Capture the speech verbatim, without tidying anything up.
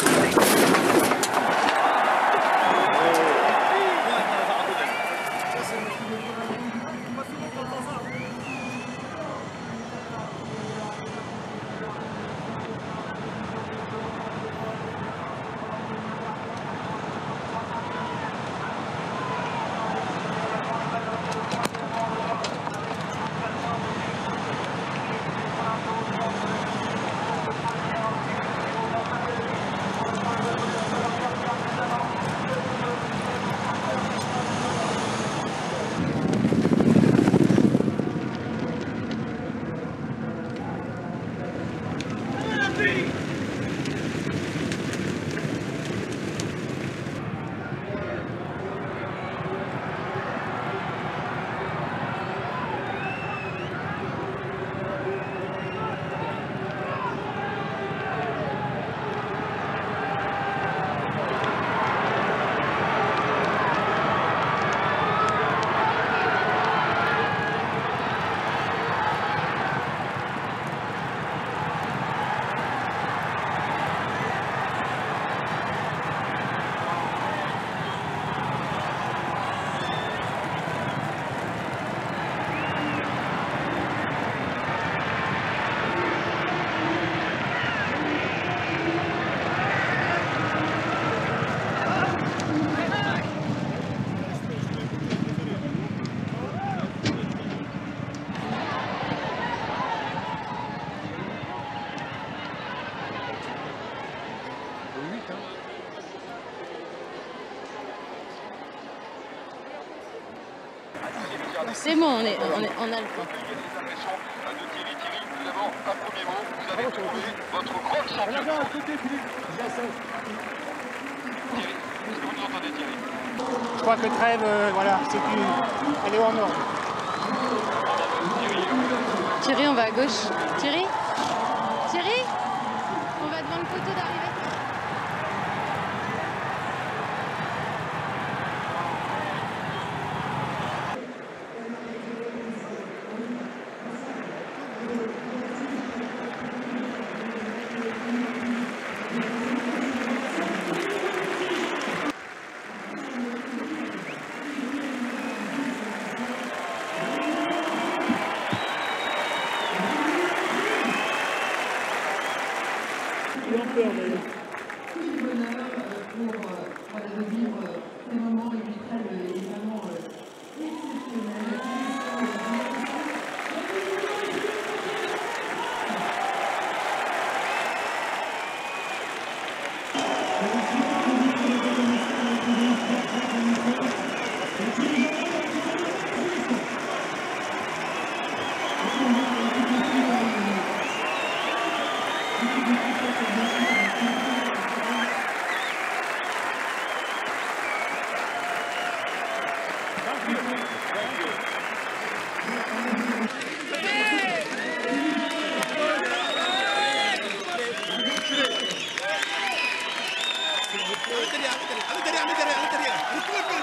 C'est bon, on, est, on, est, on a le temps. Tout d'abord, un premier mot, vous avez trouvé votre grand champion. Thierry, est-ce que vous nous entendez, Thierry? Je crois que Treve, euh, voilà, c'est une... Elle est hors norme. Thierry, on va à gauche. Thierry Thierry on va devant le poteau d'arrivée. Tout le bonheur pour, pour aller vivre ces moments et puis Treve est vraiment exceptionnel. Allez derrière, allez derrière, allez derrière, allez derrière, allez derrière.